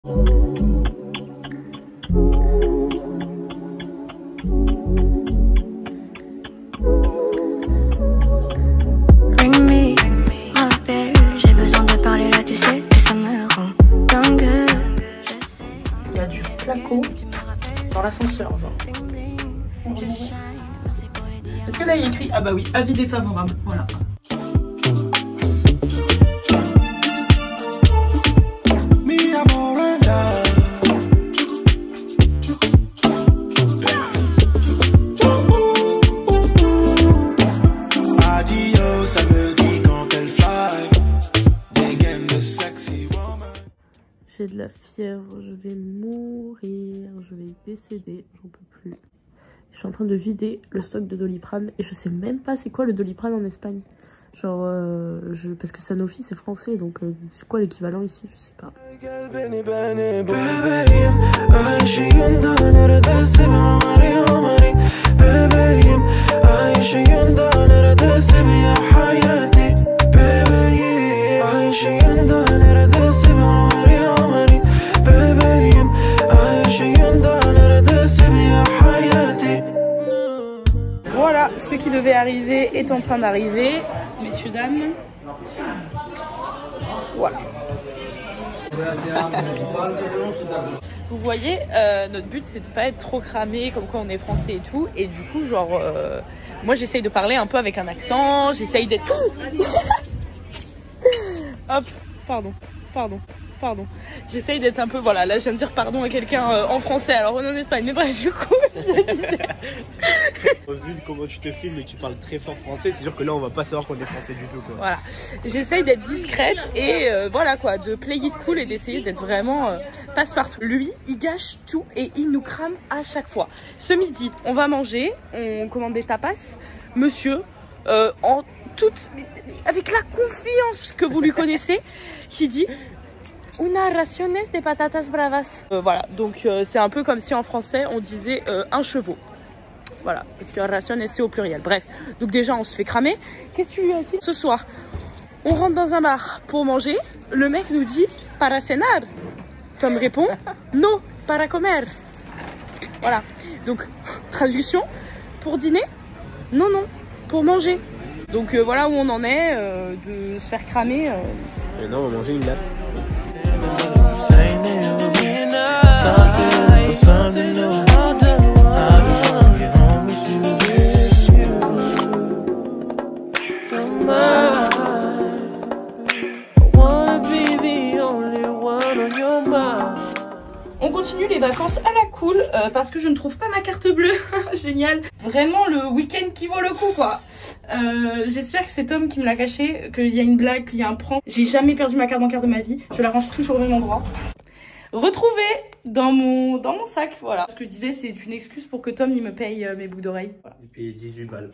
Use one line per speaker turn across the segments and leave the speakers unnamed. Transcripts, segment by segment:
Il y a du flaco dans l'ascenseur, genre. Est-ce que là il y a écrit, ah bah oui, avis défavorable, voilà. J'ai de la fièvre, je vais mourir, je vais décéder, j'en peux plus. Je suis en train de vider le stock de Doliprane et je sais même pas c'est quoi le Doliprane en Espagne. Genre, parce que Sanofi c'est français, donc c'est quoi l'équivalent ici, je sais pas. Voilà, ce qui devait arriver est en train d'arriver, messieurs, dames. Voilà. Vous voyez, notre but c'est de pas être trop cramé comme quoi on est français et tout. Et du coup, genre, moi j'essaye de parler un peu avec un accent, j'essaye d'être... Hop, pardon. J'essaye d'être un peu, voilà, là je viens de dire pardon à quelqu'un en français, alors on est en Espagne, mais bref, du coup, je disais...
Vu comment tu te filmes et que tu parles très fort français, c'est sûr que là on va pas savoir qu'on est français du tout, quoi.
Voilà, j'essaye d'être discrète et voilà quoi, de play it cool et d'essayer d'être vraiment passe-partout. Lui, il gâche tout et il nous crame à chaque fois. Ce midi, on va manger, on commande des tapas. Monsieur, avec la confiance que vous lui connaissez, qui dit una raciones de patatas bravas. Voilà, donc c'est un peu comme si en français on disait un chevaux. Voilà, parce que raciones c'est au pluriel. Bref, donc déjà on se fait cramer. Qu'est-ce que tu lui as dit? Ce soir, on rentre dans un bar pour manger. Le mec nous dit para cenar. Comme répond no para comer. Voilà, donc traduction, pour dîner? Non, pour manger. Donc voilà où on en est, de se faire cramer.
Et non, on va manger une glace.
On continue les vacances à la cool parce que je ne trouve pas ma carte bleue. Génial. Vraiment le week-end qui vaut le coup quoi. J'espère que c'est Tom qui me l'a caché, qu'il y a une blague, qu'il y a un prank. J'ai jamais perdu ma carte bancaire de ma vie. Je la range toujours au même endroit. Retrouvée dans mon sac. Voilà. Ce que je disais, c'est une excuse pour que Tom il me paye mes boucles d'oreilles. Voilà.
Il paye 18 balles.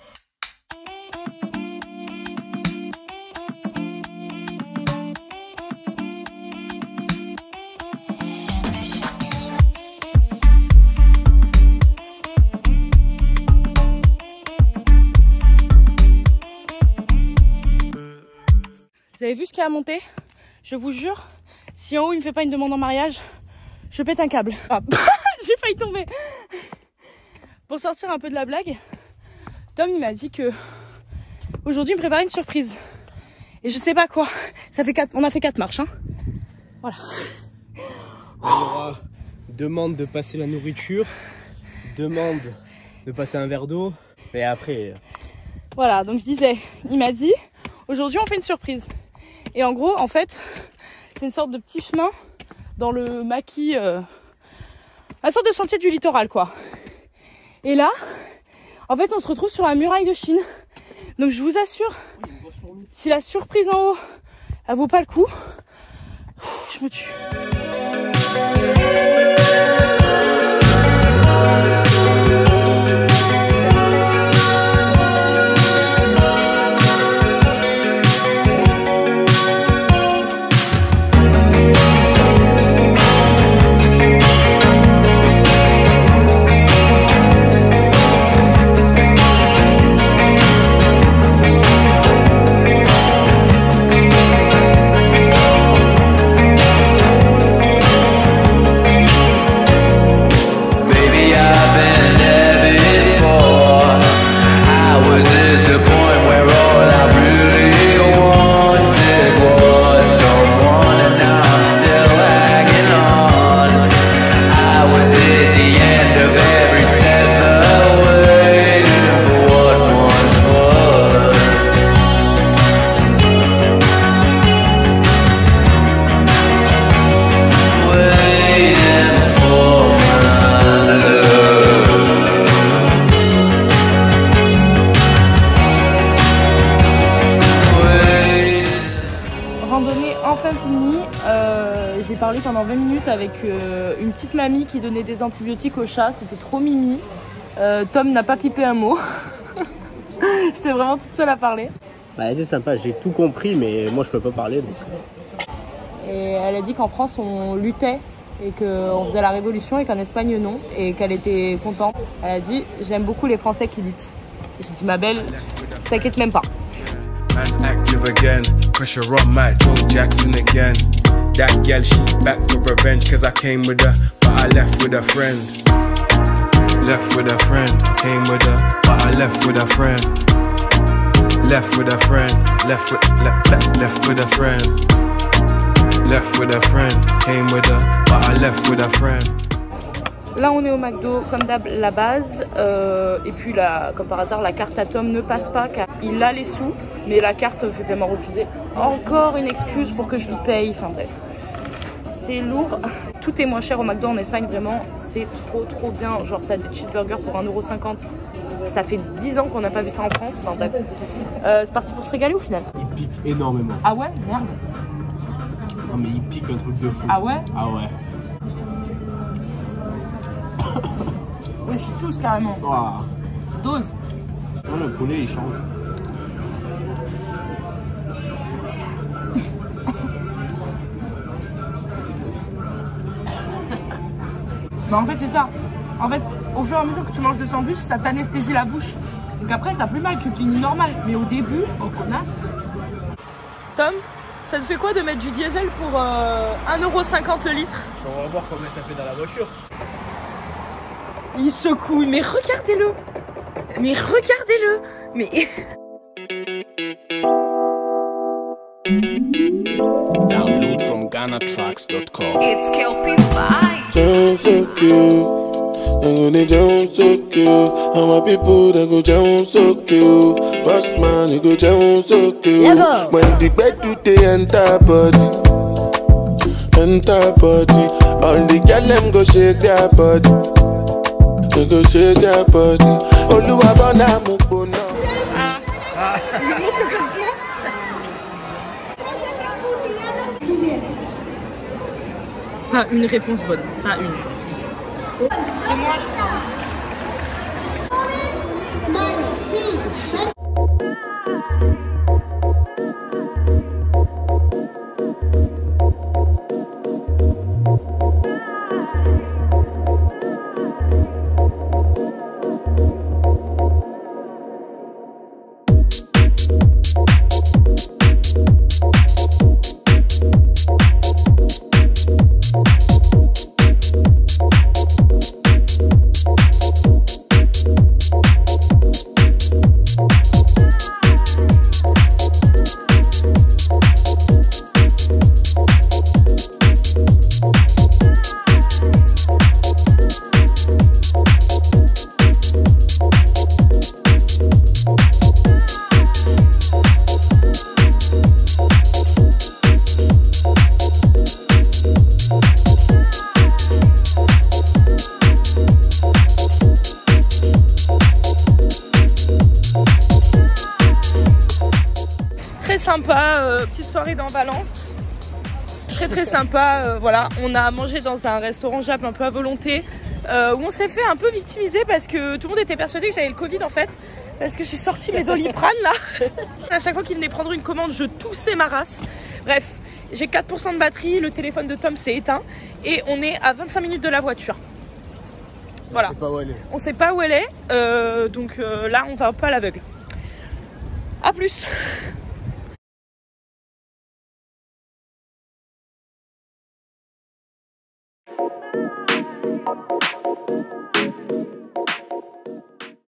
Vous avez vu ce qu'il y a à monter? Je vous jure, si en haut il me fait pas une demande en mariage, je pète un câble. Ah, j'ai failli tomber. Pour sortir un peu de la blague, Tom il m'a dit que aujourd'hui il me préparait une surprise. Et je sais pas quoi. On a fait 4 marches. Hein. Voilà.
On aura demande de passer la nourriture, demande de passer un verre d'eau, et après...
Voilà, donc je disais, il m'a dit, aujourd'hui on fait une surprise. Et en gros, en fait, c'est une sorte de petit chemin dans le maquis, une sorte de sentier du littoral, quoi. Et là, en fait, on se retrouve sur la muraille de Chine. Donc je vous assure, si la surprise en haut, elle vaut pas le coup, je me tue. pendant 20 minutes avec une petite mamie qui donnait des antibiotiques au chat. C'était trop mimi. Tom n'a pas pipé un mot. J'étais vraiment toute seule à parler.
Bah, c'est sympa, j'ai tout compris, mais moi je peux pas parler. Donc...
Et elle a dit qu'en France on luttait et qu'on faisait la révolution et qu'en Espagne non. Et qu'elle était contente. Elle a dit j'aime beaucoup les Français qui luttent. J'ai dit ma belle, t'inquiète même pas.
Man's active again, pressure on Mike, Joe Jackson again. That girl, she back for revenge, cause I came with her, but I left with a friend. Left with a friend, came with her, but I left with a friend. Left with a friend, left with a friend. Left with a friend, came with her, but I left with a friend.
Là on est au McDo, comme d'hab la base, et puis là, comme par hasard la carte à Tom ne passe pas car il a les sous, mais la carte fait paiement refusé. Encore une excuse pour que je lui paye, enfin bref. C'est lourd. Tout est moins cher au McDo en Espagne, vraiment, c'est trop bien. Genre t'as des cheeseburgers pour 1,50 €, ça fait 10 ans qu'on n'a pas vu ça en France, enfin bref. C'est parti pour se régaler au final.
Il pique énormément.
Ah ouais? Merde.
Non mais il pique un truc de fou.
Ah ouais?
Ah ouais.
Oui, je suis tous carrément.
Wow.
Dose.
Non, le poulet il change.
Mais en fait c'est ça. En fait, au fur et à mesure que tu manges de sandwich, ça t'anesthésie la bouche. Donc après t'as plus mal, tu finis normal. Mais au début, on connasse. Tom, ça te fait quoi de mettre du diesel pour 1,50 € le litre?
On va voir combien ça fait dans la voiture.
Il secoue, mais regardez-le. Mais regardez-le. Mais...
Download from GhanaTracks.com.
It's Kelpie Vibes.
Sound so cute. I'm gonna jump so cute. And my people that go jump so cute. Boss man, you go jump so cute.
Level.
When the bed do they enter body. Enter body. All the girl them go shake their body. They go shake their body. Oluwabona mukbona.
Pas une réponse bonne, pas une. C'est moi, je crois. Sympa, petite soirée dans Valence, très sympa, voilà, on a mangé dans un restaurant Jap un peu à volonté, où on s'est fait un peu victimiser parce que tout le monde était persuadé que j'avais le Covid en fait, parce que j'ai sorti mes Doliprane là, à chaque fois qu'il venait prendre une commande je toussais ma race, bref, j'ai 4% de batterie, le téléphone de Tom s'est éteint et on est à 25 minutes de la voiture. Voilà, on sait pas où elle est, donc là on va pas à l'aveugle. A plus.